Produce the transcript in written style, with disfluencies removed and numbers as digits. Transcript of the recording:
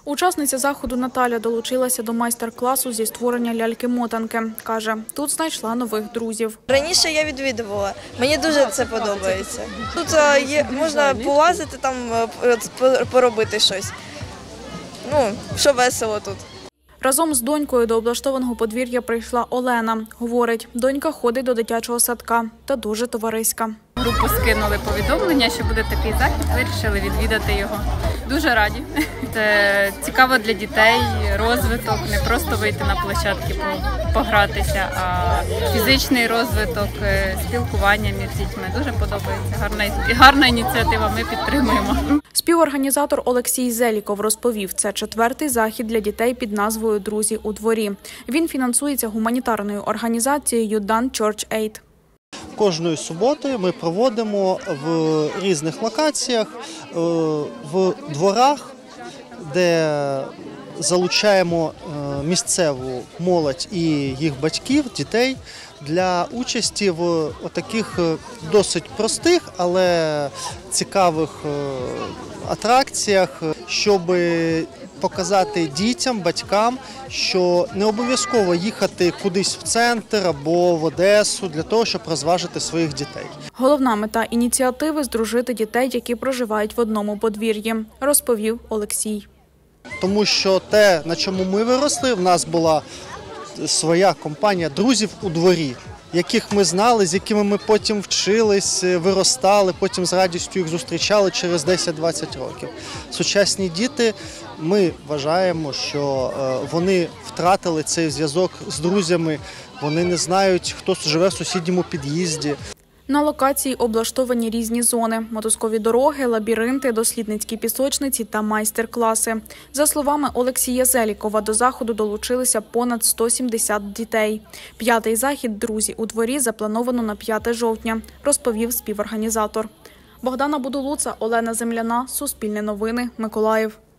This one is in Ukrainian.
Учасниця заходу Наталя долучилася до майстер-класу зі створення ляльки-мотанки. Каже, тут знайшла нових друзів. Раніше я відвідувала, мені дуже це подобається. Тут можна полазити, там поробити щось. Що весело тут. Разом з донькою до облаштованого подвір'я прийшла Олена. Говорить, донька ходить до дитячого садка та дуже товариська. Групу скинули повідомлення, що буде такий захід, вирішили відвідати його. Дуже раді. Це цікаво для дітей, розвиток, не просто вийти на площадки погратися, а фізичний розвиток, спілкування між дітьми. Дуже подобається. Гарна ініціатива, ми підтримуємо. Співорганізатор Олексій Зеліков розповів, це 4-й захід для дітей під назвою «Друзі у дворі». Він фінансується гуманітарною організацією Done Church Aid. Кожної суботи ми проводимо в різних локаціях, в дворах, де залучаємо місцеву молодь і їх батьків, дітей для участі в таких досить простих, але цікавих атракціях, щоб показати дітям, батькам, що не обов'язково їхати кудись в центр або в Одесу для того, щоб розважити своїх дітей. Головна мета ініціативи – здружити дітей, які проживають в одному подвір'ї, розповів Олексій. Тому що те, на чому ми виросли, в нас була своя компанія друзів у дворі, яких ми знали, з якими ми потім вчились, виростали, потім з радістю їх зустрічали через 10-20 років. Сучасні діти, ми вважаємо, що вони втратили цей зв'язок з друзями, вони не знають, хто живе в сусідньому під'їзді. На локації облаштовані різні зони – мотузкові дороги, лабіринти, дослідницькі пісочниці та майстер-класи. За словами Олексія Зелікова, до заходу долучилися понад 170 дітей. 5-й захід «Друзі у дворі» заплановано на 5 жовтня, розповів співорганізатор. Богдана Будулуца, Олена Земляна, Суспільне новини, Миколаїв.